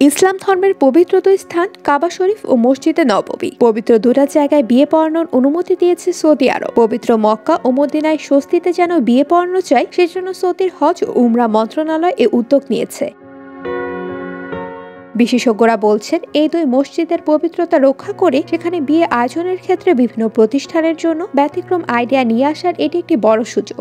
ইসলাম ধর্মের পবিত্র দুই স্থান কাবা শরীফ ও মসজিদে নববী। পবিত্র দুটা জায়গায় বিয়ে পড়ানোর অনুমতি দিয়েছে সৌদি আরব। পবিত্র মক্কা ও মদিনায় স্বস্তিতে যেন বিয়ে পড়ানো চায়, সেজন্য সৌদির হজ ও উমরা মন্ত্রণালয় এ উদ্যোগ নিয়েছে। বিশেষজ্ঞরা বলছেন, এই দুই মসজিদের পবিত্রতা রক্ষা করে সেখানে বিয়ে আয়োজনের ক্ষেত্রে বিভিন্ন প্রতিষ্ঠানের জন্য ব্যতিক্রম আইডিয়া নিয়ে আসার এটি একটি বড় সুযোগ।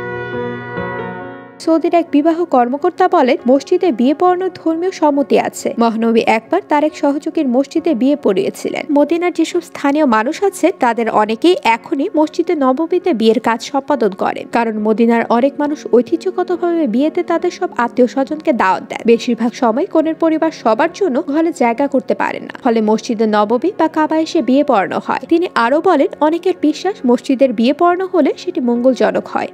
সৌদির এক বিবাহ কর্মকর্তা বলেন, মসজিদে বিয়ে পড়ানোর ধর্মীয় সম্মতি আছে। মহানবী একবার তার এক সহযোগীর মসজিদে বিয়ে পড়িয়েছিলেন। মদিনার যেসব স্থানীয় মানুষ আছে তাদের অনেকেই এখনই মসজিদে নববীতে বিয়ের কাজ সম্পাদন করেন, কারণ মদিনার অনেক মানুষ ঐতিহ্যগতভাবে বিয়েতে তাদের সব আত্মীয় স্বজনকে দাওয়াত দেয়। বেশিরভাগ সময় কনের পরিবার সবার জন্য ঘরে জায়গা করতে পারেন না, ফলে মসজিদে নববী বা কাবা এসে বিয়ে পড়ানো হয়। তিনি আরো বলেন, অনেকের বিশ্বাস মসজিদের বিয়ে পড়ানো হলে সেটি মঙ্গলজনক হয়।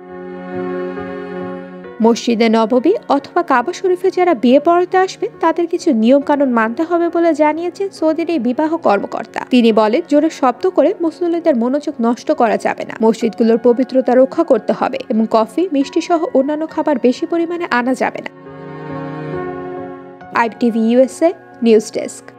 মসজিদে নববী অথবা কাবা শরীফে যারা বিয়ে পড়াতে আসবেন তাদের কিছু নিয়ম কানুন মানতে হবে বলে জানিয়েছেন সৌদির এই বিবাহ কর্মকর্তা। তিনি বলেন, জোরে শব্দ করে মুসল্লিদের মনোযোগ নষ্ট করা যাবে না, মসজিদগুলোর পবিত্রতা রক্ষা করতে হবে এবং কফি, মিষ্টি সহ অন্যান্য খাবার বেশি পরিমাণে আনা যাবে না। IBTV USA news desk.